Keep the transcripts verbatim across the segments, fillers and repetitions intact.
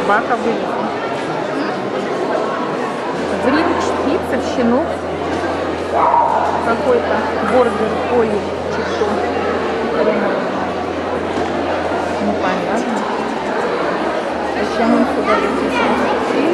собака вылезла. Гринч, пицца, щенок. Какой-то бургер, ой, чипсу. Непонятно. Зачем он сюда летит?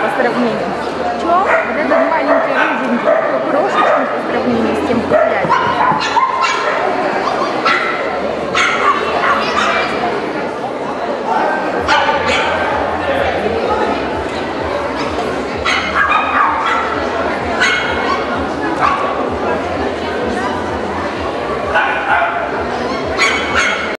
Чё? Вот этот маленький рыженький, такой крошечный по сравнению с тем, кто глядит.